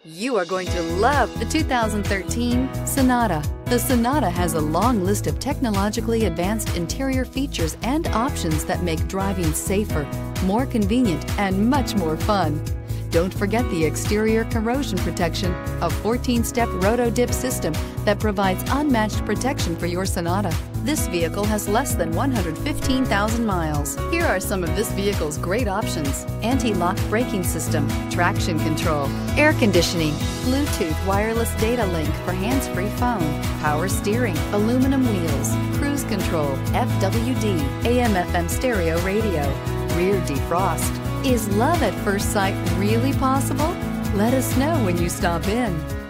You are going to love the 2013 Sonata. The Sonata has a long list of technologically advanced interior features and options that make driving safer, more convenient, and much more fun. Don't forget the exterior corrosion protection, a 14-step roto-dip system that provides unmatched protection for your Sonata. This vehicle has less than 115,000 miles. Here are some of this vehicle's great options: anti-lock braking system, traction control, air conditioning, Bluetooth wireless data link for hands-free phone, power steering, aluminum wheels, cruise control, FWD, AM/FM stereo radio, rear defrost. Is love at first sight really possible? Let us know when you stop in.